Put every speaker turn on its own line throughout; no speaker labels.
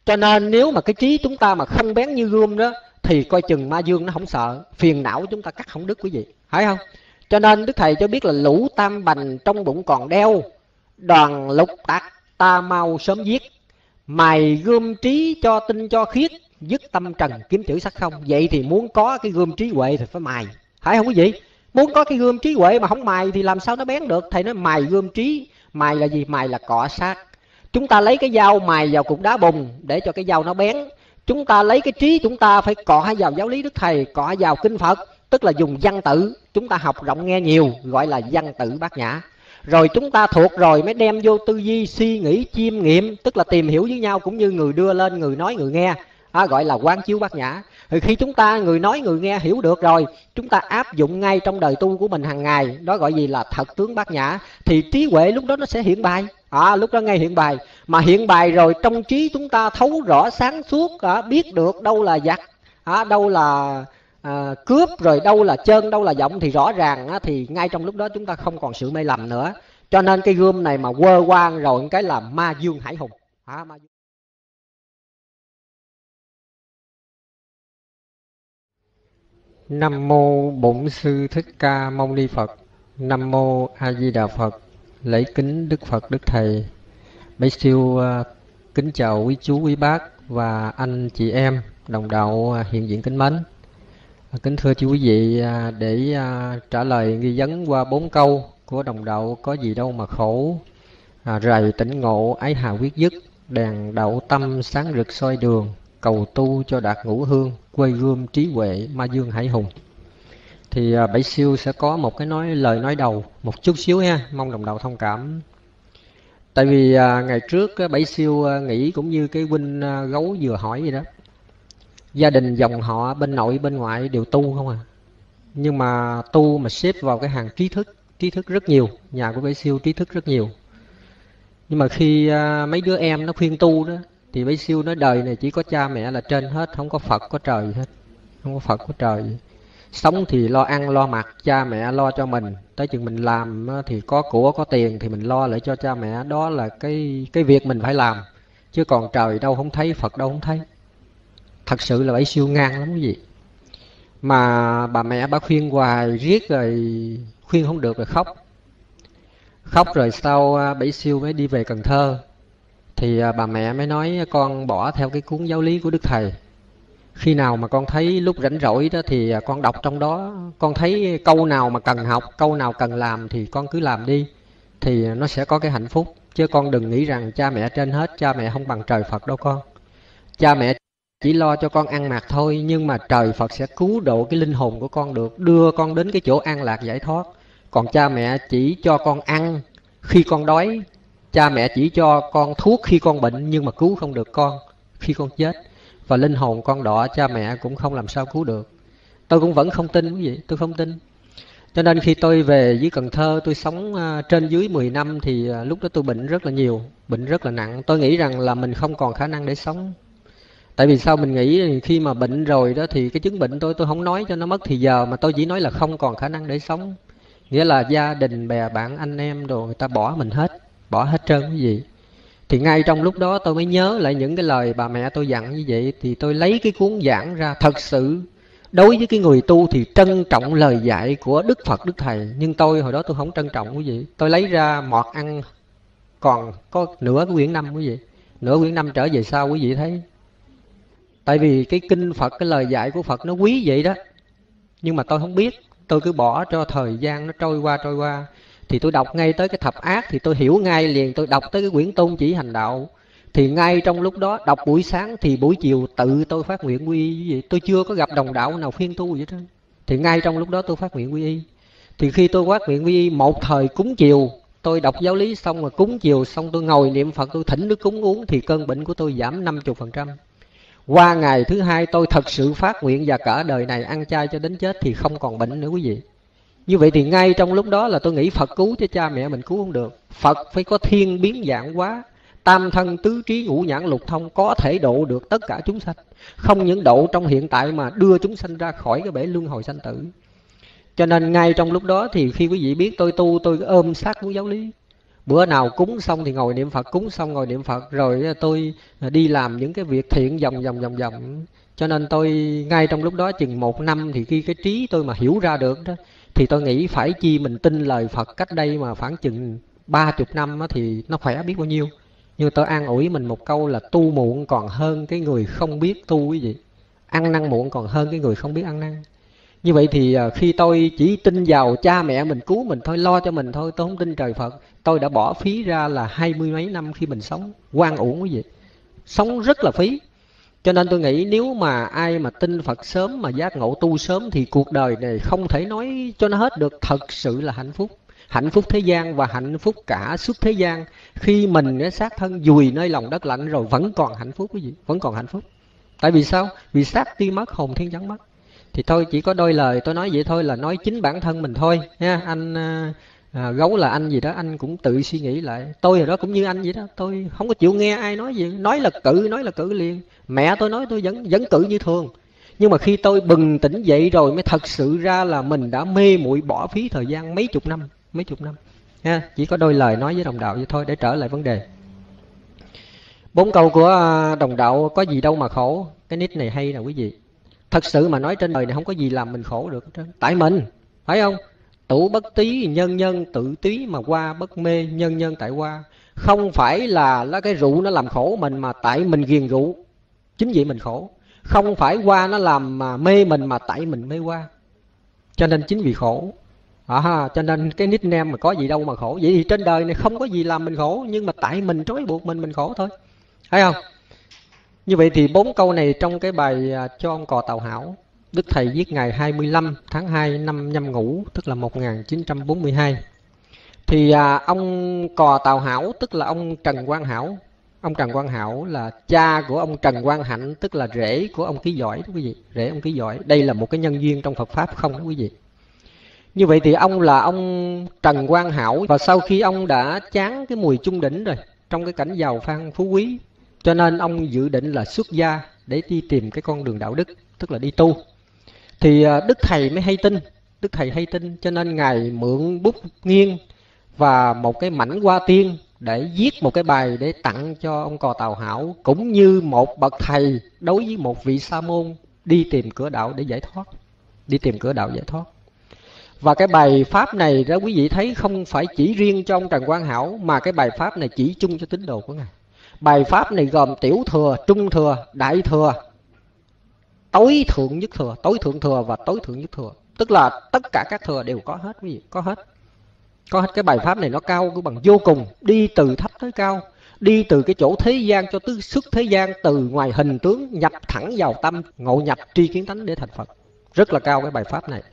Cho nên nếu mà cái trí chúng ta mà không bén như gươm đó, thì coi chừng ma dương nó không sợ, phiền não chúng ta cắt không đứt quý vị, phải không? Cho nên Đức Thầy cho biết là lũ tam bành trong bụng còn đeo, đoàn lục tạc ta mau sớm giết, mài gươm trí cho tinh cho khiết, dứt tâm trần kiếm chữ sắc không. Vậy thì muốn có cái gươm trí huệ thì phải mài, phải không quý vị? Muốn có cái gươm trí huệ mà không mài thì làm sao nó bén được? Thầy nói mài gươm trí, mài là gì? Mài là cọ sát. Chúng ta lấy cái dao mài vào cục đá bùn để cho cái dao nó bén. Chúng ta lấy cái trí chúng ta phải cọ vào giáo lý Đức Thầy, cọ vào kinh Phật, tức là dùng văn tự. Chúng ta học rộng nghe nhiều, gọi là văn tự bát nhã. Rồi chúng ta thuộc rồi mới đem vô tư duy, suy nghĩ, chiêm nghiệm, tức là tìm hiểu với nhau, cũng như người đưa lên, người nói, người nghe, gọi là quán chiếu bát nhã. Thì khi chúng ta người nói, người nghe hiểu được rồi, chúng ta áp dụng ngay trong đời tu của mình hàng ngày, đó gọi gì là thật tướng bát nhã, thì trí huệ lúc đó nó sẽ hiện bài. Lúc đó ngay hiện bài. Mà hiện bài rồi trong trí chúng ta thấu rõ sáng suốt, biết được đâu là giặc, đâu là cướp, rồi đâu là chân, đâu là giọng, thì rõ ràng thì ngay trong lúc đó chúng ta không còn sự mê lầm nữa. Cho nên cái gươm này mà quơ quang rồi cái là ma dương hải hùng. Nam mô Bổn Sư Thích Ca Mâu Ni Phật. Nam mô A Di Đà Phật. Lễ kính Đức Phật Đức Thầy. Bái siêu kính chào quý chú quý bác và anh chị em đồng đạo hiện diện kính mến. Kính thưa chú quý vị, để trả lời nghi vấn qua 4 câu của đồng đạo có gì đâu mà khổ, rầy tỉnh ngộ ái hà quyết dứt, đèn đạo tâm sáng rực soi đường, cầu tu cho đạt ngũ hương, quê gươm trí huệ ma dương hải hùng. Thì Bảy Siêu sẽ có một cái lời nói đầu một chút xíu ha, mong đồng đạo thông cảm. Tại vì ngày trước Bảy Siêu nghĩ cũng như cái huynh gấu vừa hỏi vậy đó. Gia đình dòng họ bên nội bên ngoại đều tu không à. Nhưng mà tu mà xếp vào cái hàng trí thức rất nhiều. Nhà của Bảy Siêu trí thức rất nhiều. Nhưng mà khi mấy đứa em nó khuyên tu đó, thì Bảy Siêu nói đời này chỉ có cha mẹ là trên hết, không có Phật có trời hết. Không có Phật có trời. Sống thì lo ăn lo mặc, cha mẹ lo cho mình. Tới chừng mình làm thì có của có tiền thì mình lo lại cho cha mẹ. Đó là cái việc mình phải làm. Chứ còn trời đâu không thấy, Phật đâu không thấy. Thật sự là Bảy Siêu ngang lắm quý vị. Mà bà mẹ bà khuyên hoài riết rồi khuyên không được rồi khóc. Khóc rồi sau Bảy Siêu mới đi về Cần Thơ. Thì bà mẹ mới nói con bỏ theo cái cuốn giáo lý của Đức Thầy. Khi nào mà con thấy lúc rảnh rỗi đó thì con đọc trong đó. Con thấy câu nào mà cần học, câu nào cần làm thì con cứ làm đi. Thì nó sẽ có cái hạnh phúc. Chứ con đừng nghĩ rằng cha mẹ trên hết, cha mẹ không bằng trời Phật đâu con. Cha mẹ chỉ lo cho con ăn mặc thôi, nhưng mà trời Phật sẽ cứu độ cái linh hồn của con được, đưa con đến cái chỗ an lạc giải thoát. Còn cha mẹ chỉ cho con ăn khi con đói, cha mẹ chỉ cho con thuốc khi con bệnh, nhưng mà cứu không được con khi con chết. Và linh hồn con đọa cha mẹ cũng không làm sao cứu được. Tôi cũng vẫn không tin quý vị, tôi không tin. Cho nên khi tôi về dưới Cần Thơ, tôi sống trên dưới 10 năm thì lúc đó tôi bệnh rất là nhiều, bệnh rất là nặng. Tôi nghĩ rằng là mình không còn khả năng để sống. Tại vì sao mình nghĩ khi mà bệnh rồi đó thì cái chứng bệnh tôi không nói cho nó mất thì giờ, mà tôi chỉ nói là không còn khả năng để sống. Nghĩa là gia đình, bè bạn, anh em đồ người ta bỏ mình hết, bỏ hết trơn quý vị. Thì ngay trong lúc đó tôi mới nhớ lại những cái lời bà mẹ tôi dặn như vậy. Thì tôi lấy cái cuốn giảng ra. Thật sự đối với cái người tu thì trân trọng lời dạy của Đức Phật Đức Thầy. Nhưng tôi hồi đó tôi không trân trọng quý vị. Tôi lấy ra mọt ăn còn có nửa cái quyển 5 quý vị. Nửa quyển 5 trở về sau quý vị thấy. Tại vì cái kinh Phật, cái lời dạy của Phật nó quý vậy đó. Nhưng mà tôi không biết. Tôi cứ bỏ cho thời gian nó trôi qua. Thì tôi đọc ngay tới cái thập ác thì tôi hiểu ngay liền. Tôi đọc tới cái quyển Tôn Chỉ Hành Đạo. Thì ngay trong lúc đó đọc buổi sáng thì buổi chiều tự tôi phát nguyện quy y. Vậy tôi chưa có gặp đồng đạo nào khuyên tu vậy đó. Thì ngay trong lúc đó tôi phát nguyện quy y. Thì khi tôi phát nguyện quy y, một thời cúng chiều, tôi đọc giáo lý xong rồi cúng chiều xong tôi ngồi niệm Phật, tôi thỉnh nước cúng uống thì cơn bệnh của tôi giảm 50%. Qua ngày thứ hai tôi thật sự phát nguyện và cả đời này ăn chay cho đến chết thì không còn bệnh nữa quý vị. Như vậy thì ngay trong lúc đó là tôi nghĩ Phật cứu chứ cha mẹ mình cứu không được. Phật phải có thiên biến vạn hóa, tam thân tứ trí ngũ nhãn lục thông, có thể độ được tất cả chúng sanh. Không những độ trong hiện tại mà đưa chúng sanh ra khỏi cái bể luân hồi sanh tử. Cho nên ngay trong lúc đó thì khi quý vị biết tôi tu, tôi ôm sát của giáo lý. Bữa nào cúng xong thì ngồi niệm Phật, cúng xong ngồi niệm Phật, rồi tôi đi làm những cái việc thiện vòng vòng vòng vòng. Cho nên tôi ngay trong lúc đó chừng 1 năm thì khi cái trí tôi mà hiểu ra được đó, thì tôi nghĩ phải chi mình tin lời Phật cách đây mà khoảng chừng 30 năm á, thì nó khỏe biết bao nhiêu. Nhưng tôi an ủi mình một câu là tu muộn còn hơn cái người không biết tu, quý vị. Ăn năn muộn còn hơn cái người không biết ăn năn. Như vậy thì khi tôi chỉ tin vào cha mẹ mình cứu mình thôi, lo cho mình thôi, tôi không tin trời Phật, tôi đã bỏ phí ra là 20 mấy năm khi mình sống oan uổng, quý vị. Sống rất là phí. Cho nên tôi nghĩ nếu mà ai mà tin Phật sớm mà giác ngộ tu sớm thì cuộc đời này không thể nói cho nó hết được, thật sự là hạnh phúc. Hạnh phúc thế gian và hạnh phúc cả suốt thế gian. Khi mình cái xác thân dùi nơi lòng đất lạnh rồi vẫn còn hạnh phúc, quý vị, vẫn còn hạnh phúc. Tại vì sao? Vì xác tuy mất, hồn thiên chẳng mất. Thì thôi chỉ có đôi lời tôi nói vậy thôi, là nói chính bản thân mình thôi nha. Anh Gấu là anh gì đó, anh cũng tự suy nghĩ lại. Tôi rồi đó cũng như anh vậy đó, tôi không có chịu nghe ai nói gì, nói là cự liền. Mẹ tôi nói tôi vẫn cự như thường. Nhưng mà khi tôi bừng tỉnh dậy rồi mới thật sự ra là mình đã mê muội bỏ phí thời gian mấy chục năm ha. Chỉ có đôi lời nói với đồng đạo vậy thôi. Để trở lại vấn đề, 4 câu của đồng đạo có gì đâu mà khổ. Cái nick này hay nè quý vị. Thật sự mà nói trên đời này không có gì làm mình khổ được. Tại mình, phải không? Tủ bất tí nhân nhân tự túy, mà qua bất mê nhân nhân tại qua. Không phải là cái rượu nó làm khổ mình, mà tại mình ghiền rượu, chính vậy mình khổ. Không phải qua nó làm mà mê mình, mà tại mình mê qua, cho nên chính vì khổ. Cho nên cái nickname mà có gì đâu mà khổ. Vậy thì trên đời này không có gì làm mình khổ, nhưng mà tại mình trói buộc mình khổ thôi, thấy không? Như vậy thì 4 câu này trong cái bài cho ông Cò Tàu Hảo, Đức Thầy viết ngày 25 tháng 2 năm Nhâm Ngũ, tức là 1942. Thì ông Cò Tàu Hảo tức là ông Trần Quang Hảo. Ông Trần Quang Hảo là cha của ông Trần Quang Hạnh, tức là rể của ông Ký Giỏi đó quý vị. Rể ông Ký Giỏi. Đây là một cái nhân duyên trong Phật Pháp không đó quý vị. Như vậy thì ông là ông Trần Quang Hảo. Và sau khi ông đã chán cái mùi chung đỉnh rồi, trong cái cảnh giàu phan phú quý, cho nên ông dự định là xuất gia để đi tìm cái con đường đạo đức, tức là đi tu. Thì Đức Thầy mới hay tin. Đức Thầy hay tin cho nên Ngài mượn bút nghiêng và một cái mảnh hoa tiên để viết một cái bài để tặng cho ông Cò Tàu Hảo, cũng như một bậc thầy đối với một vị sa môn đi tìm cửa đạo để giải thoát. Đi tìm cửa đạo giải thoát. Và cái bài pháp này đó quý vị thấy không phải chỉ riêng cho ông Trần Quang Hảo, mà cái bài pháp này chỉ chung cho tín đồ của Ngài. Bài pháp này gồm tiểu thừa, trung thừa, đại thừa, tối thượng nhất thừa, tối thượng thừa và tối thượng nhất thừa. Tức là tất cả các thừa đều có hết quý vị, có hết. Có hết. Cái bài pháp này nó cao của bằng vô cùng, đi từ thấp tới cao, đi từ cái chỗ thế gian cho tới xuất thế gian, từ ngoài hình tướng nhập thẳng vào tâm, ngộ nhập tri kiến tánh để thành Phật. Rất là cao cái bài pháp này.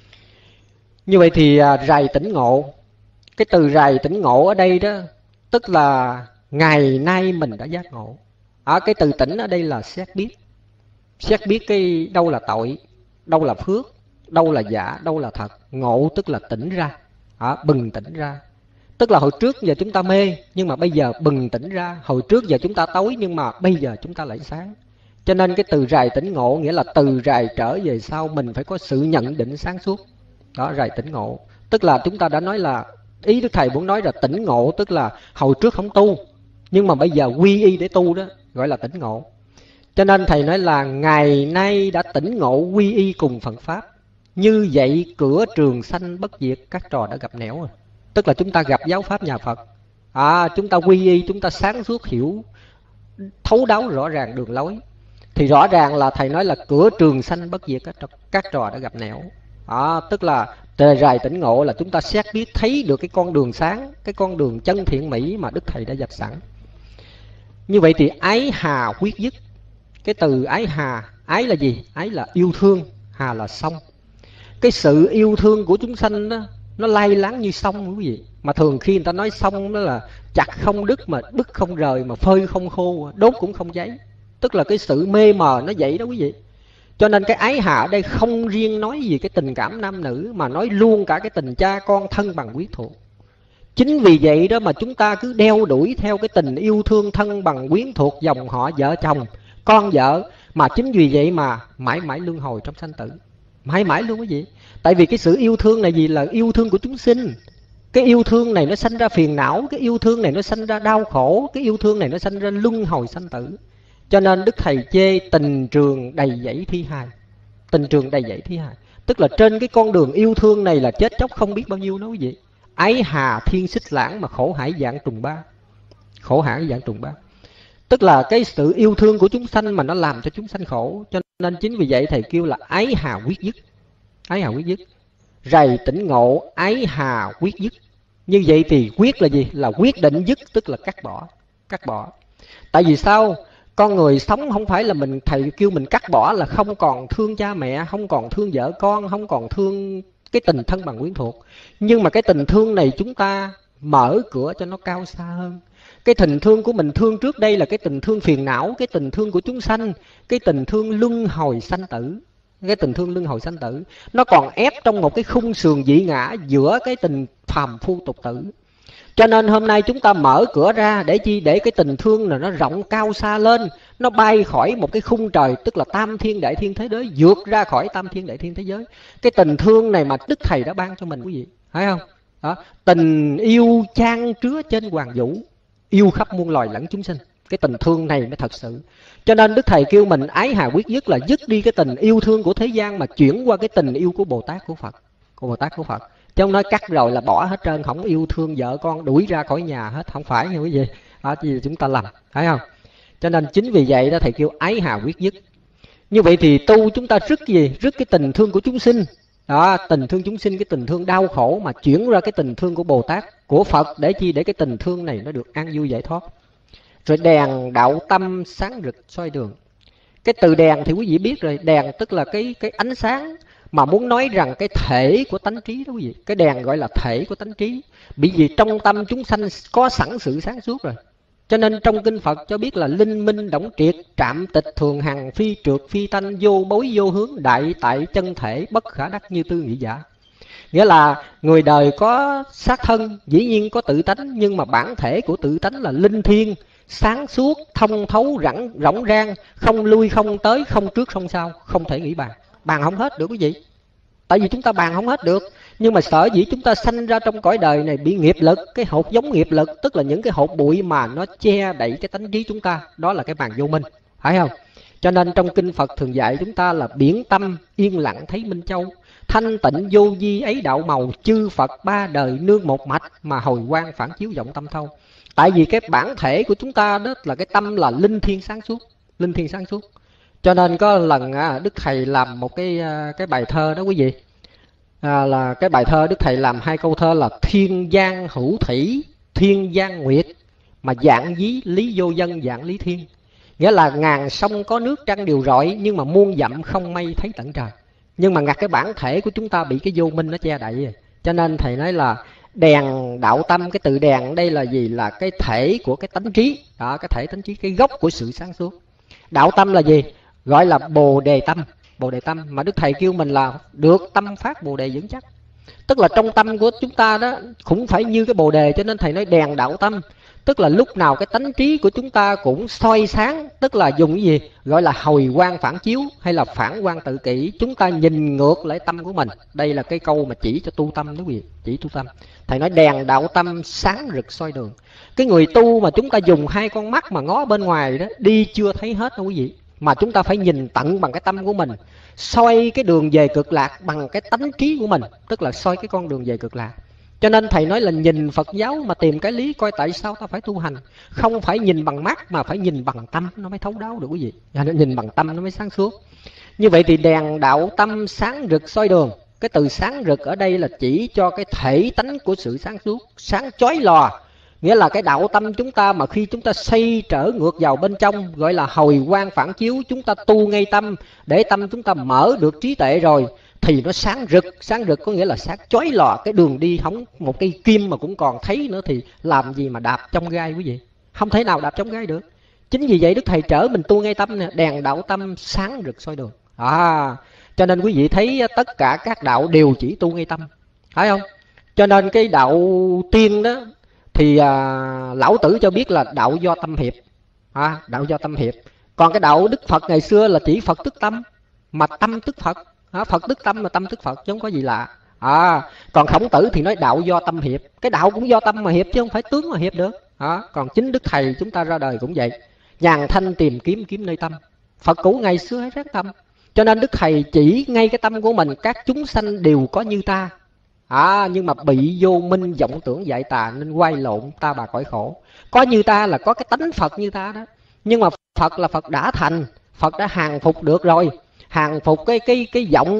Như vậy thì rài tỉnh ngộ. Cái từ rài tỉnh ngộ ở đây đó, tức là ngày nay mình đã giác ngộ. Cái từ tỉnh ở đây là xét biết. Xét biết cái đâu là tội, đâu là phước, đâu là giả, đâu là thật. Ngộ tức là tỉnh ra, bừng tỉnh ra. Tức là hồi trước giờ chúng ta mê, nhưng mà bây giờ bừng tỉnh ra. Hồi trước giờ chúng ta tối, nhưng mà bây giờ chúng ta lại sáng. Cho nên cái từ rài tỉnh ngộ nghĩa là từ rài trở về sau mình phải có sự nhận định sáng suốt. Đó, rài tỉnh ngộ. Tức là chúng ta đã nói là, ý Đức Thầy muốn nói là tỉnh ngộ tức là hồi trước không tu, nhưng mà bây giờ quy y để tu đó, gọi là tỉnh ngộ. Cho nên Thầy nói là ngày nay đã tỉnh ngộ quy y cùng Phật Pháp. Như vậy cửa trường sanh bất diệt, các trò đã gặp nẻo rồi. Tức là chúng ta gặp giáo Pháp nhà Phật. Chúng ta quy y, chúng ta sáng suốt hiểu, thấu đáo rõ ràng đường lối. Thì rõ ràng là Thầy nói là cửa trường sanh bất diệt, các trò đã gặp nẻo. Tức là rài tỉnh ngộ là chúng ta xét biết thấy được cái con đường sáng, cái con đường chân thiện mỹ mà Đức Thầy đã dạch sẵn. Như vậy thì ái hà quyết dứt. Cái từ ái hà, ái là gì? Ái là yêu thương, hà là sông. Cái sự yêu thương của chúng sanh đó, nó lay láng như sông quý vị. Mà thường khi người ta nói sông đó là chặt không đứt, mà đứt không rời, mà phơi không khô, đốt cũng không cháy. Tức là cái sự mê mờ nó vậy đó quý vị. Cho nên cái ái hạ ở đây không riêng nói gì cái tình cảm nam nữ, mà nói luôn cả cái tình cha con thân bằng quyến thuộc. Chính vì vậy đó mà chúng ta cứ đeo đuổi theo cái tình yêu thương thân bằng quyến thuộc, dòng họ vợ chồng, con vợ. Mà chính vì vậy mà mãi mãi luân hồi trong sanh tử. Mãi mãi luôn quý vị. Tại vì cái sự yêu thương này gì là yêu thương của chúng sinh. Cái yêu thương này nó sanh ra phiền não, cái yêu thương này nó sanh ra đau khổ, cái yêu thương này nó sanh ra luân hồi sanh tử. Cho nên Đức Thầy chê tình trường đầy dẫy thi hài. Tình trường đầy dẫy thi hài, tức là trên cái con đường yêu thương này là chết chóc không biết bao nhiêu đó quý vị. Ái hà thiên xích lãng mà khổ hải dạng trùng ba. Khổ hải dạng trùng ba, tức là cái sự yêu thương của chúng sanh mà nó làm cho chúng sanh khổ. Cho nên chính vì vậy Thầy kêu là ái hà quyết dứt. Ái hà quyết dứt, rầy tỉnh ngộ, ái hà quyết dứt. Như vậy thì quyết là gì? Là quyết định, dứt tức là cắt bỏ. Cắt bỏ. Tại vì sao? Con người sống không phải là mình, Thầy kêu mình cắt bỏ là không còn thương cha mẹ, không còn thương vợ con, không còn thương cái tình thân bằng quyến thuộc. Nhưng mà cái tình thương này chúng ta mở cửa cho nó cao xa hơn. Cái tình thương của mình thương trước đây là cái tình thương phiền não, cái tình thương của chúng sanh, cái tình thương luân hồi sanh tử. Cái tình thương luân hồi sanh tử nó còn ép trong một cái khung sườn dị ngã giữa cái tình phàm phu tục tử. Cho nên hôm nay chúng ta mở cửa ra để chi? Để cái tình thương này nó rộng cao xa lên, nó bay khỏi một cái khung trời, tức là tam thiên đại thiên thế giới, vượt ra khỏi tam thiên đại thiên thế giới. Cái tình thương này mà Đức Thầy đã ban cho mình quý vị, thấy không? Đó, tình yêu chan trứa trên hoàng vũ, yêu khắp muôn loài lẫn chúng sinh. Cái tình thương này mới thật sự. Cho nên Đức Thầy kêu mình ái hà quyết dứt là dứt đi cái tình yêu thương của thế gian mà chuyển qua cái tình yêu của Bồ Tát của Phật. Của Bồ Tát của Phật. Chứ không nói cắt rồi là bỏ hết trơn, không yêu thương vợ con, đuổi ra khỏi nhà hết. Không phải nha quý vị. Đó chỉ chúng ta làm, thấy không? Cho nên chính vì vậy đó Thầy kêu ái hà quyết dứt. Như vậy thì tu chúng ta rứt gì? Rứt cái tình thương của chúng sinh. Đó, tình thương chúng sinh, cái tình thương đau khổ mà chuyển ra cái tình thương của Bồ Tát, của Phật. Để chi? Để cái tình thương này nó được an vui giải thoát. Rồi đèn đạo tâm sáng rực soi đường. Cái từ đèn thì quý vị biết rồi. Đèn tức là cái ánh sáng. Mà muốn nói rằng cái thể của tánh trí đó quý vị. Cái đèn gọi là thể của tánh trí. Bởi vì trong tâm chúng sanh có sẵn sự sáng suốt rồi. Cho nên trong kinh Phật cho biết là linh minh đổng triệt, trạm tịch thường hằng, phi trượt phi tanh, vô bối vô hướng, đại tại chân thể, bất khả đắc như tư nghĩ giả. Nghĩa là người đời có xác thân, dĩ nhiên có tự tánh, nhưng mà bản thể của tự tánh là linh thiêng, sáng suốt, thông thấu, rỗng rang, không lui không tới, không trước không sau, không thể nghĩ bàn. Bàn không hết được quý vị. Tại vì chúng ta bàn không hết được. Nhưng mà sở dĩ chúng ta sanh ra trong cõi đời này bị nghiệp lực, cái hột giống nghiệp lực, tức là những cái hột bụi mà nó che đậy cái tánh trí chúng ta. Đó là cái màn vô minh, phải không? Cho nên trong kinh Phật thường dạy chúng ta là biển tâm yên lặng thấy Minh Châu, thanh tịnh vô vi ấy đạo màu, chư Phật ba đời nương một mạch, mà hồi quang phản chiếu vọng tâm thâu. Tại vì cái bản thể của chúng ta đó là cái tâm là linh thiêng sáng suốt, linh thiêng sáng suốt. Cho nên có lần Đức Thầy làm một cái bài thơ đó quý vị. Là cái bài thơ Đức Thầy làm 2 câu thơ là thiên giang hữu thủy, thiên giang nguyệt, mà dạng dí lý vô dân dạng lý thiên. Nghĩa là ngàn sông có nước trăng đều rọi, nhưng mà muôn dặm không mây thấy tận trời. Nhưng mà ngặt cái bản thể của chúng ta bị cái vô minh nó che đậy. Cho nên Thầy nói là đèn đạo tâm, cái từ đèn ở đây là gì? Là cái thể của cái tánh trí. Đó, cái thể tánh trí, cái gốc của sự sáng suốt. Đạo tâm là gì? Gọi là Bồ Đề tâm. Bồ Đề tâm mà Đức Thầy kêu mình là được tâm phát Bồ Đề vững chắc. Tức là trong tâm của chúng ta đó cũng phải như cái Bồ Đề. Cho nên Thầy nói đèn đạo tâm, tức là lúc nào cái tánh trí của chúng ta cũng soi sáng. Tức là dùng cái gì? Gọi là hồi quang phản chiếu, hay là phản quang tự kỷ. Chúng ta nhìn ngược lại tâm của mình. Đây là cái câu mà chỉ cho tu tâm đó quý vị. Chỉ tu tâm. Thầy nói đèn đạo tâm sáng rực soi đường. Cái người tu mà chúng ta dùng 2 con mắt mà ngó bên ngoài đó, đi chưa thấy hết đâu quý vị. Mà chúng ta phải nhìn tận bằng cái tâm của mình, soi cái đường về cực lạc bằng cái tánh trí của mình. Tức là soi cái con đường về cực lạc. Cho nên Thầy nói là nhìn Phật giáo mà tìm cái lý coi tại sao ta phải tu hành. Không phải nhìn bằng mắt mà phải nhìn bằng tâm, nó mới thấu đáo được quý vị. Nhìn bằng tâm nó mới sáng suốt. Như vậy thì đèn đạo tâm sáng rực soi đường. Cái từ sáng rực ở đây là chỉ cho cái thể tánh của sự sáng suốt, sáng chói lòa. Nghĩa là cái đạo tâm chúng ta mà khi chúng ta xây trở ngược vào bên trong, gọi là hồi quang phản chiếu, chúng ta tu ngay tâm, để tâm chúng ta mở được trí tuệ rồi, thì nó sáng rực. Sáng rực có nghĩa là sáng chói lòa. Cái đường đi không một cây kim mà cũng còn thấy nữa thì làm gì mà đạp trong gai quý vị. Không thể nào đạp trong gai được. Chính vì vậy Đức Thầy trở mình tu ngay tâm nè, đèn đạo tâm sáng rực soi đường. Cho nên quý vị thấy tất cả các đạo đều chỉ tu ngay tâm, phải không? Cho nên cái đạo tiên đó thì lão tử cho biết là đạo do tâm hiệp. Đạo do tâm hiệp. Còn cái đạo Đức Phật ngày xưa là chỉ Phật tức tâm, mà tâm tức Phật. Phật tức tâm mà tâm tức Phật, chứ không có gì lạ. Còn Khổng Tử thì nói đạo do tâm hiệp. Cái đạo cũng do tâm mà hiệp chứ không phải tướng mà hiệp được. Còn chính Đức Thầy chúng ta ra đời cũng vậy. Nhàn thanh tìm kiếm, kiếm nơi tâm. Phật cũ ngày xưa hay ráng tâm. Cho nên Đức Thầy chỉ ngay cái tâm của mình, các chúng sanh đều có như ta. Nhưng mà bị vô minh vọng tưởng dạy tà nên quay lộn ta bà cõi khổ. Có như ta là có cái tánh Phật như ta đó. Nhưng mà Phật là Phật đã thành, Phật đã hàng phục được rồi, hàng phục cái vọng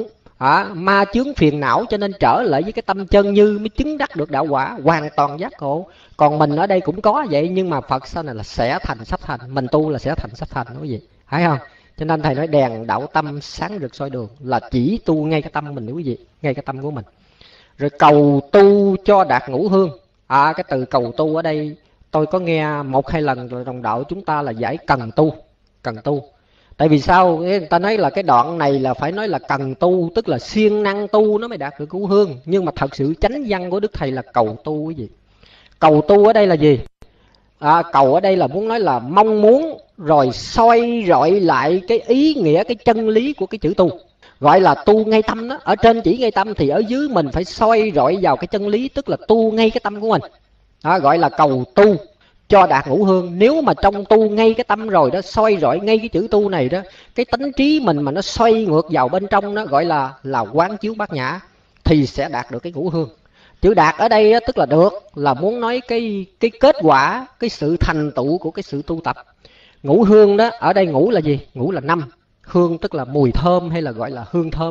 ma chướng phiền não, cho nên trở lại với cái tâm chân như mới chứng đắc được đạo quả hoàn toàn giác ngộ. Còn mình ở đây cũng có vậy, nhưng mà Phật sau này là sẽ thành sắp thành, mình tu là sẽ thành sắp thành, quý vị thấy không? Cho nên thầy nói đèn đạo tâm sáng rực soi đường là chỉ tu ngay cái tâm mình, quý vị, ngay cái tâm của mình. Rồi cầu tu cho đạt ngũ hương. Cái từ cầu tu ở đây tôi có nghe một hai lần rồi, đồng đạo chúng ta là giải cần tu. Cần tu. Tại vì sao? Người ta nói là cái đoạn này là phải nói là cần tu, tức là siêng năng tu nó mới đạt được ngũ hương. Nhưng mà thật sự chánh văn của Đức Thầy là cầu tu, quý vị. Cầu tu ở đây là gì? Cầu ở đây là muốn nói là mong muốn rồi soi rọi lại cái ý nghĩa, cái chân lý của cái chữ tu. Gọi là tu ngay tâm đó. Ở trên chỉ ngay tâm thì ở dưới mình phải soi rọi vào cái chân lý, tức là tu ngay cái tâm của mình. Gọi là cầu tu cho đạt ngũ hương. Nếu mà trong tu ngay cái tâm rồi đó, soi rọi ngay cái chữ tu này đó, cái tánh trí mình mà nó xoay ngược vào bên trong đó, gọi là quán chiếu bát nhã, thì sẽ đạt được cái ngũ hương. Chữ đạt ở đây đó, tức là được, là muốn nói cái kết quả, cái sự thành tựu của cái sự tu tập. Ngũ hương đó, ở đây ngũ là gì? Ngũ là 5. Hương tức là mùi thơm hay là gọi là hương thơm.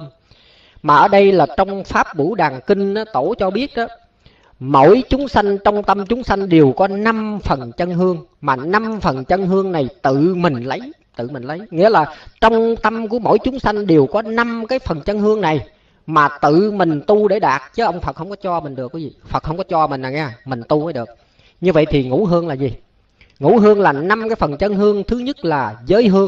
Mà ở đây là trong Pháp Bửu Đàn Kinh đó, Tổ cho biết đó, mỗi chúng sanh trong tâm chúng sanh đều có 5 phần chân hương. Mà 5 phần chân hương này tự mình lấy. Nghĩa là trong tâm của mỗi chúng sanh đều có 5 cái phần chân hương này, mà tự mình tu để đạt, chứ ông Phật không có cho mình được cái gì. Phật không có cho mình nè nghe, mình tu mới được. Như vậy thì ngũ hương là gì? Ngũ hương là 5 cái phần chân hương. Thứ nhất là giới hương,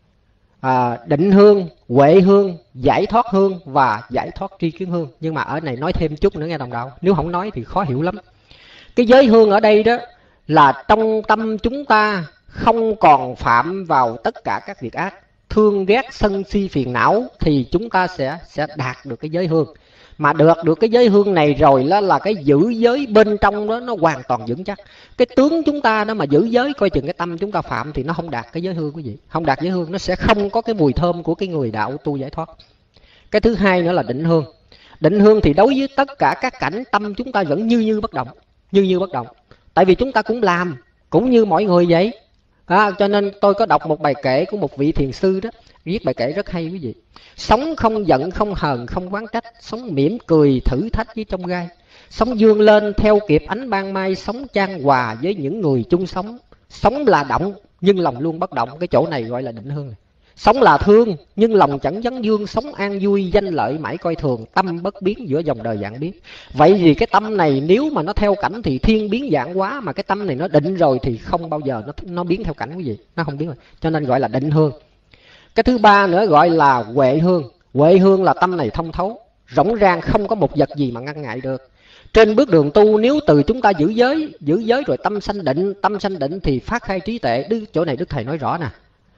định hương, huệ hương, giải thoát hương và giải thoát tri kiến hương. Nhưng mà ở này nói thêm chút nữa nghe đồng đạo, nếu không nói thì khó hiểu lắm. Cái giới hương ở đây đó là trong tâm chúng ta không còn phạm vào tất cả các việc ác, thương ghét sân si phiền não, thì chúng ta sẽ đạt được cái giới hương. Mà được cái giới hương này rồi là cái giữ giới bên trong đó nó hoàn toàn vững chắc. Cái tướng chúng ta đó mà giữ giới, coi chừng cái tâm chúng ta phạm thì nó không đạt cái giới hương, quý vị. Không đạt giới hương, nó sẽ không có cái mùi thơm của cái người đạo tu giải thoát. Cái thứ hai nữa là định hương. Định hương thì đối với tất cả các cảnh tâm chúng ta vẫn như bất động. Như bất động. Tại vì chúng ta cũng làm, cũng như mọi người vậy. Cho nên tôi có đọc một bài kể của một vị thiền sư đó, viết bài kể rất hay, quý vị. Sống không giận, không hờn, không oán trách, sống mỉm cười thử thách với trong gai, sống vươn lên theo kịp ánh ban mai, sống chan hòa với những người chung sống. Sống là động nhưng lòng luôn bất động, cái chỗ này gọi là định hương. Sống là thương nhưng lòng chẳng vấn vương, sống an vui danh lợi mãi coi thường, tâm bất biến giữa dòng đời vạn biến. Vậy vì cái tâm này nếu mà nó theo cảnh thì thiên biến vạn hóa, mà cái tâm này nó định rồi thì không bao giờ nó biến theo cảnh, quý vị, nó không biến rồi. Cho nên gọi là định hương. Cái thứ ba nữa gọi là huệ hương. Huệ hương là tâm này thông thấu, rỗng rang, không có một vật gì mà ngăn ngại được. Trên bước đường tu, nếu từ chúng ta giữ giới rồi tâm sanh định thì phát khai trí tuệ. Chỗ này Đức Thầy nói rõ nè.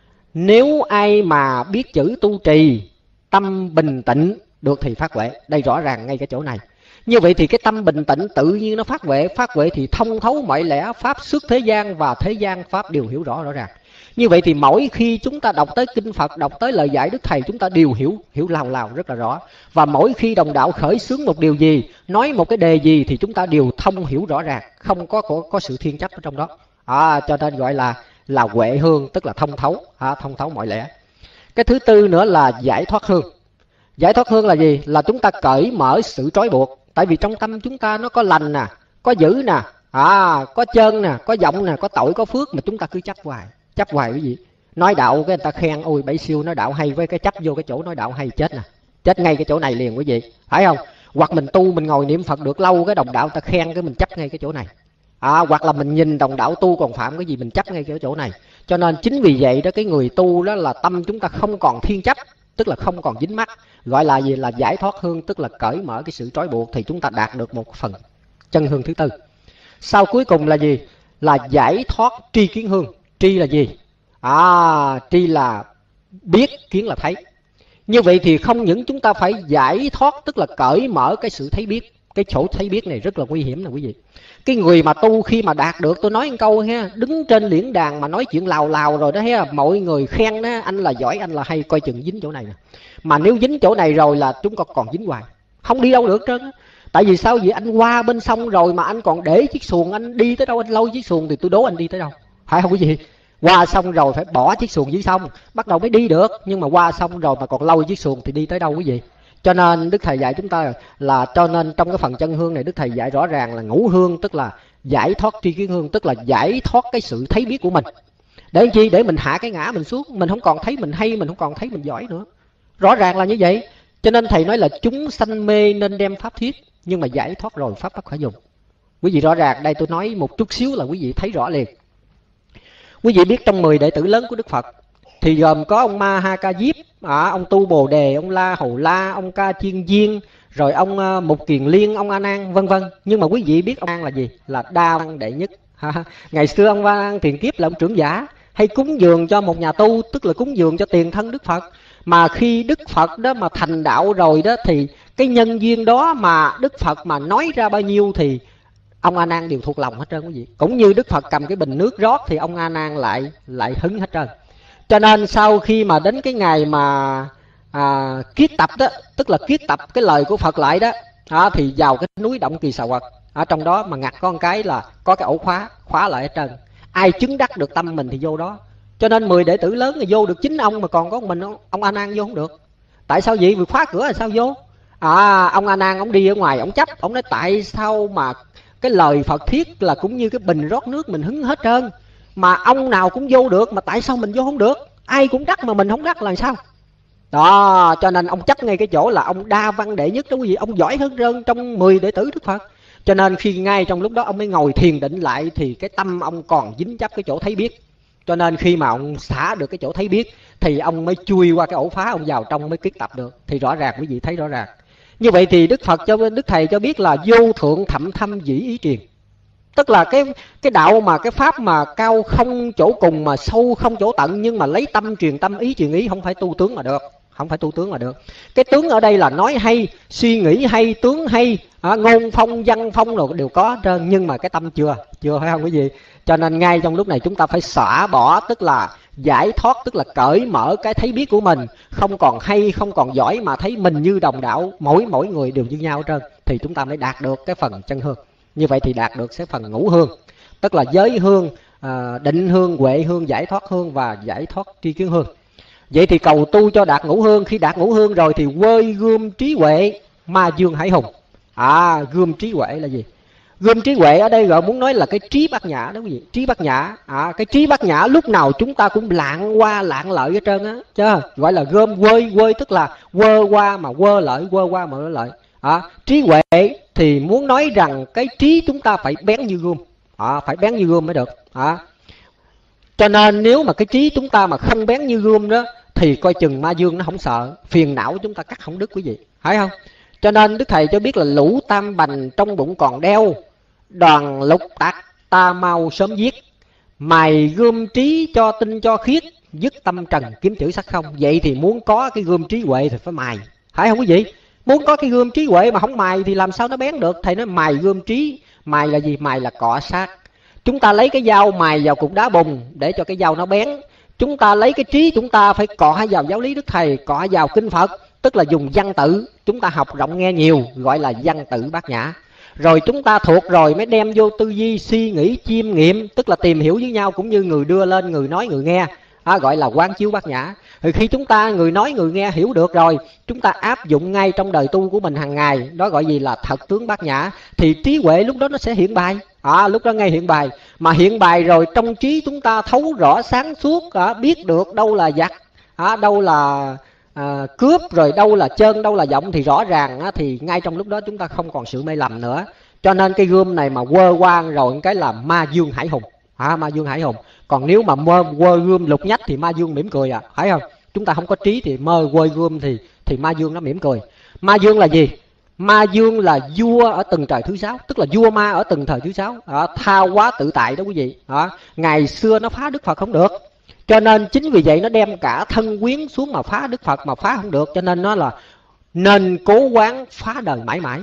Nếu ai mà biết chữ tu trì, tâm bình tĩnh được thì phát huệ. Đây rõ ràng ngay cái chỗ này. Như vậy thì cái tâm bình tĩnh tự nhiên nó phát huệ thì thông thấu mọi lẽ pháp xuất thế gian, và thế gian pháp đều hiểu rõ ràng. Như vậy thì mỗi khi chúng ta đọc tới kinh Phật, đọc tới lời dạy Đức Thầy, chúng ta đều hiểu lào rất là rõ. Và mỗi khi đồng đạo khởi xướng một điều gì, nói một cái đề gì thì chúng ta đều thông hiểu rõ ràng, không có sự thiên chấp ở trong đó. Cho nên gọi là huệ hương, tức là thông thấu mọi lẽ. Cái thứ tư nữa là giải thoát hương. Giải thoát hương là gì? Là chúng ta cởi mở sự trói buộc. Tại vì trong tâm chúng ta nó có lành nè, có dữ nè, có chân nè, có vọng nè, có tội, có phước, mà chúng ta cứ chấp hoài cái gì. Nói đạo cái người ta khen ôi Bảy Siêu nói đạo hay, với cái chấp vô cái chỗ nói đạo hay chết nè, chết ngay cái chỗ này liền, quý vị phải không? Hoặc mình tu, mình ngồi niệm Phật được lâu, cái đồng đạo ta khen cái mình chấp ngay cái chỗ này. Hoặc là mình nhìn đồng đạo tu còn phạm cái gì mình chấp ngay cái chỗ này. Cho nên chính vì vậy đó, cái người tu đó là tâm chúng ta không còn thiên chấp, tức là không còn dính mắc. Gọi là gì? Là giải thoát hương, tức là cởi mở cái sự trói buộc, thì chúng ta đạt được một phần chân hương thứ tư. Sau cuối cùng là gì? Là giải thoát tri kiến hương. Tri là gì? Tri là biết, kiến là thấy.
Như vậy thì không những chúng ta phải giải thoát, tức là cởi mở cái sự thấy biết. Cái chỗ thấy biết này rất là nguy hiểm nè quý vị. Cái người mà tu khi mà đạt được, tôi nói một câu ha, đứng trên liễn đàn mà nói chuyện lào lào rồi đó ha, mọi người khen đó, anh là giỏi, anh là hay, coi chừng dính chỗ này nè. Mà nếu dính chỗ này rồi là chúng ta còn dính hoài, không đi đâu được trơn á. Tại vì sao vậy? Anh qua bên sông rồi mà anh còn để chiếc xuồng, anh đi tới đâu? Anh lôi chiếc xuồng thì tôi đố anh đi tới đâu, phải không quý vị? Qua sông rồi phải bỏ chiếc xuồng dưới sông bắt đầu mới đi được, nhưng mà qua sông rồi mà còn lôi chiếc xuồng thì đi tới đâu quý vị? Cho nên Đức Thầy dạy chúng ta là, cho nên trong cái phần chân hương này Đức Thầy dạy rõ ràng là ngũ hương, tức là giải thoát tri kiến hương, tức là giải thoát cái sự thấy biết của mình. Để chi? Để mình hạ cái ngã mình xuống, mình không còn thấy mình hay, mình không còn thấy mình giỏi nữa. Rõ ràng là như vậy. Cho nên Thầy nói là chúng sanh mê nên đem pháp thuyết, nhưng mà giải thoát rồi pháp bất khả dùng. Quý vị rõ ràng, đây tôi nói một chút xíu là quý vị thấy rõ liền. Quý vị biết trong 10 đệ tử lớn của Đức Phật thì gồm có ông Ma Ha Ca Diếp, ông Tu Bồ Đề, ông La Hầu La, ông Ca Chiên Viên, rồi ông Mục Kiền Liên, ông A Nan, vân vân. Nhưng mà quý vị biết ông A Nan là gì? Là đa văn đệ nhất. Ngày xưa ông A Nan tiền kiếp là ông trưởng giả, hay cúng dường cho một nhà tu, tức là cúng dường cho tiền thân Đức Phật. Mà khi Đức Phật đó mà thành đạo rồi đó, thì cái nhân duyên đó mà Đức Phật mà nói ra bao nhiêu thì ông A Nan đều thuộc lòng hết trơn quý vị. Cũng như Đức Phật cầm cái bình nước rót thì ông A Nan lại hứng hết trơn. Cho nên sau khi mà đến cái ngày mà kiết tập đó, tức là kiết tập cái lời của Phật lại đó, thì vào cái núi Động Kỳ Xà Quật, ở trong đó mà ngặt có một cái là có cái ổ khóa lại hết trơn. Ai chứng đắc được tâm mình thì vô đó. Cho nên 10 đệ tử lớn thì vô được 9 ông, mà còn có mình ông A Nan vô không được. Tại sao vậy? Vì khóa cửa là sao vô? Ông A Nan ông đi ở ngoài, ông chấp, ông nói tại sao mà cái lời Phật thuyết là cũng như cái bình rót nước mình hứng hết trơn, mà ông nào cũng vô được, mà tại sao mình vô không được? Ai cũng đắc mà mình không đắc là sao? Đó, cho nên ông chấp ngay cái chỗ là ông đa văn đệ nhất đó quý vị, ông giỏi hơn trơn trong 10 đệ tử Đức Phật. Cho nên khi ngay trong lúc đó ông mới ngồi thiền định lại thì cái tâm ông còn dính chấp cái chỗ thấy biết. Cho nên khi mà ông xả được cái chỗ thấy biết thì ông mới chui qua cái ổ phá, ông vào trong mới kiết tập được. Thì rõ ràng quý vị thấy rõ ràng. Như vậy thì Đức Thầy cho biết là vô thượng thậm thâm dĩ ý truyền. Tức là cái đạo mà cái pháp mà cao không chỗ cùng mà sâu không chỗ tận, nhưng mà lấy tâm truyền tâm, ý truyền ý, không phải tu tướng mà được. Không phải tu tướng mà được. Cái tướng ở đây là nói hay, suy nghĩ hay, tướng hay, ngôn phong, văn phong rồi đều có hết trơn, nhưng mà cái tâm chưa phải không quý vị? Cho nên ngay trong lúc này chúng ta phải xả bỏ, tức là giải thoát, tức là cởi mở cái thấy biết của mình, không còn hay, không còn giỏi, mà thấy mình như đồng đạo, mỗi người đều như nhau hết trơn, thì chúng ta mới đạt được cái phần chân hương. Như vậy thì đạt được cái phần ngũ hương, tức là giới hương, định hương, huệ hương, giải thoát hương và giải thoát tri kiến hương. Vậy thì cầu tu cho đạt ngũ hương. Khi đạt ngũ hương rồi thì quơi gươm trí huệ, ma dương hải hùng. Gươm trí huệ là gì? Gươm trí huệ ở đây gọi muốn nói là cái trí bát nhã đó quý vị. Trí bát nhã, cái trí bát nhã lúc nào chúng ta cũng lạng qua lạng lợi hết trơn á, chứ gọi là gươm quơi tức là quơ qua mà quơ lợi, quơ qua mà quơ lợi. Trí huệ thì muốn nói rằng cái trí chúng ta phải bén như gươm, phải bén như gươm mới được. Cho nên nếu mà cái trí chúng ta mà không bén như gươm đó thì coi chừng ma dương nó không sợ, phiền não chúng ta cắt không đứt quý vị, phải không? Cho nên Đức Thầy cho biết là lũ tam bành trong bụng còn đeo, đoàn lục tạc ta mau sớm giết, mài gươm trí cho tinh cho khiết, dứt tâm trần kiếm chữ sắc không. Vậy thì muốn có cái gươm trí huệ thì phải mài, phải không quý vị? Muốn có cái gươm trí huệ mà không mài thì làm sao nó bén được? Thầy nói mài gươm trí, mài là gì? Mài là cọ sát. Chúng ta lấy cái dao mài vào cục đá bùn để cho cái dao nó bén. Chúng ta lấy cái trí chúng ta phải cọ vào giáo lý Đức Thầy, cọ vào kinh Phật, tức là dùng văn tự. Chúng ta học rộng nghe nhiều, gọi là văn tự bát nhã. Rồi chúng ta thuộc rồi mới đem vô tư duy, suy nghĩ, chiêm nghiệm, tức là tìm hiểu với nhau, cũng như người đưa lên, người nói, người nghe, gọi là quán chiếu bát nhã. Thì khi chúng ta người nói, người nghe hiểu được rồi, chúng ta áp dụng ngay trong đời tu của mình hàng ngày, đó gọi gì là thật tướng bát nhã. Thì trí huệ lúc đó nó sẽ hiện bài, lúc đó ngay hiện bài. Mà hiện bài rồi trong trí chúng ta thấu rõ sáng suốt, biết được đâu là giặc, đâu là cướp, rồi đâu là chân, đâu là giọng, thì rõ ràng thì ngay trong lúc đó chúng ta không còn sự mê lầm nữa. Cho nên cái gươm này mà quơ quang rồi cái là ma dương hải hùng, ma dương hải hùng. Còn nếu mà quơ gươm lục nhách thì ma dương mỉm cười, phải không? Chúng ta không có trí thì quơ gươm thì ma dương nó mỉm cười. Ma dương là gì? Ma dương là vua ở từng trời thứ 6, tức là vua ma ở từng thời thứ 6, tha hóa tự tại đó quý vị. Ngày xưa nó phá Đức Phật không được, Cho nên chính vì vậy nó đem cả thân quyến xuống mà phá Đức Phật, mà phá không được. Cho nên nó là nên cố quán phá đời mãi mãi.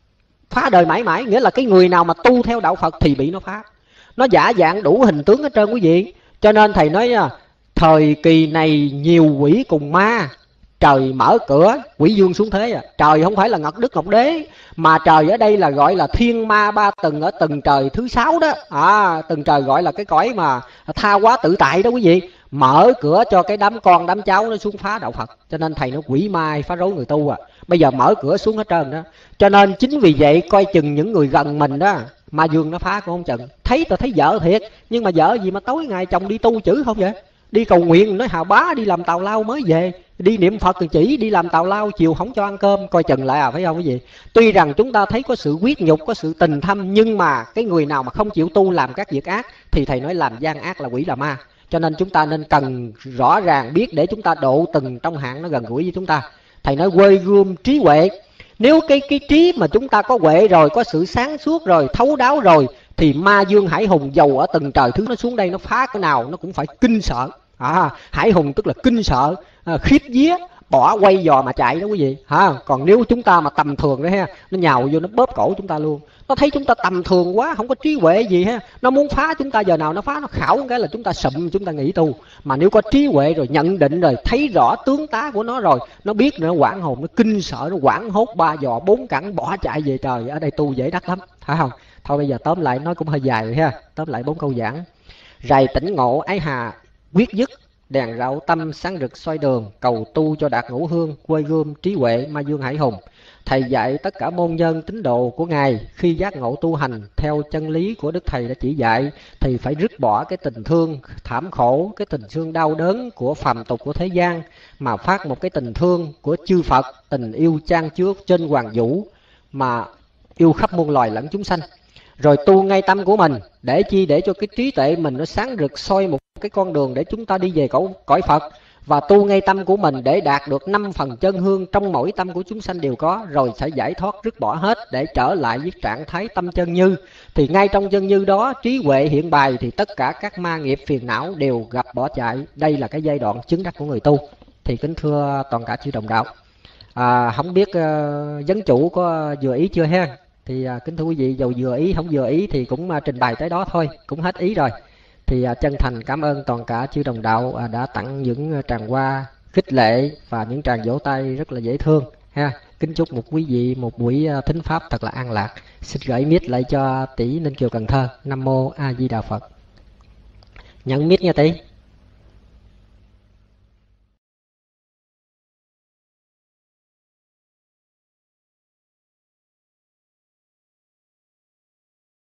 Phá đời mãi mãi nghĩa là cái người nào mà tu theo đạo Phật thì bị nó phá. Nó giả dạng đủ hình tướng hết trơn quý vị. Cho nên thầy nói thời kỳ này nhiều quỷ cùng ma, trời mở cửa quỷ dương xuống thế à. Trời không phải là Ngọc Đức Ngọc Đế, mà trời ở đây là gọi là thiên ma ba tầng ở tầng trời thứ 6 đó. Tầng trời gọi là cái cõi mà tha hóa tự tại đó quý vị. Mở cửa cho cái đám con đám cháu nó xuống phá đạo Phật. Cho nên thầy nó quỷ mai phá rối người tu à. Bây giờ mở cửa xuống hết trơn đó. Cho nên chính vì vậy coi chừng những người gần mình đó, ma dương nó phá cũng không chừng. Thấy tôi thấy vợ thiệt, nhưng mà vợ gì mà tối ngày chồng đi tu chữ không vậy? Đi cầu nguyện nói hào bá, đi làm tào lao mới về, đi niệm Phật thì chỉ, đi làm tào lao chiều không cho ăn cơm, coi chừng lại phải không cái gì? Tuy rằng chúng ta thấy có sự quyết nhục, có sự tình thâm, nhưng mà cái người nào mà không chịu tu làm các việc ác thì thầy nói làm gian ác là quỷ là ma. Cho nên chúng ta nên cần rõ ràng biết để chúng ta độ từng trong hạng nó gần gũi với chúng ta. Thầy nói quê gươm trí huệ. Nếu cái trí mà chúng ta có huệ rồi, có sự sáng suốt rồi, thấu đáo rồi, thì ma dương hải hùng dầu ở tầng trời thứ nó xuống đây nó phá cái nào nó cũng phải kinh sợ. Hải hùng tức là kinh sợ, khiếp vía, bỏ quay giò mà chạy đó quý vị. Còn nếu chúng ta mà tầm thường đó ha, nó nhào vô nó bóp cổ chúng ta luôn. Nó thấy chúng ta tầm thường quá, không có trí huệ gì ha, nó muốn phá chúng ta giờ nào nó phá. Nó khảo một cái là chúng ta sụm, chúng ta nghỉ tu. Mà nếu có trí huệ rồi, nhận định rồi, thấy rõ tướng tá của nó rồi, nó biết nó quảng hồn, nó kinh sợ, nó quảng hốt, ba giò bốn cẳng bỏ chạy về trời. Ở đây tu dễ đắc lắm, phải không? Thôi bây giờ tóm lại nói cũng hơi dài rồi ha. Tóm lại 4 câu giảng. Rày tỉnh ngộ ái hà quyết dứt, đèn rạo tâm sáng rực soi đường, cầu tu cho đạt ngũ hương, quê gươm trí huệ ma dương hải hùng. Thầy dạy tất cả môn nhân tín đồ của Ngài khi giác ngộ tu hành theo chân lý của Đức Thầy đã chỉ dạy thì phải dứt bỏ cái tình thương thảm khổ, cái tình thương đau đớn của phàm tục của thế gian, mà phát một cái tình thương của chư Phật, tình yêu chan chứa trên hoàng vũ, mà yêu khắp muôn loài lẫn chúng sanh. Rồi tu ngay tâm của mình để chi? Để cho cái trí tuệ mình nó sáng rực soi một cái con đường để chúng ta đi về cõi Phật. Và tu ngay tâm của mình để đạt được 5 phần chân hương trong mỗi tâm của chúng sanh đều có. Rồi sẽ giải thoát dứt bỏ hết để trở lại với trạng thái tâm chân như. Thì ngay trong chân như đó trí huệ hiện bày thì tất cả các ma nghiệp phiền não đều gặp bỏ chạy. Đây là cái giai đoạn chứng đắc của người tu. Thì kính thưa toàn cả chư đồng đạo, không biết vấn chủ có vừa ý chưa ha? Thì kính thưa quý vị, dầu vừa ý không vừa ý thì cũng trình bày tới đó thôi, cũng hết ý rồi. Thì chân thành cảm ơn toàn cả chư đồng đạo đã tặng những tràng hoa khích lệ và những tràng vỗ tay rất là dễ thương ha. Kính chúc một quý vị một buổi thính pháp thật là an lạc. Xin gửi mic lại cho tỷ Ninh Kiều Cần Thơ. Nam mô A Di Đà Phật. Nhận mic nha tỷ.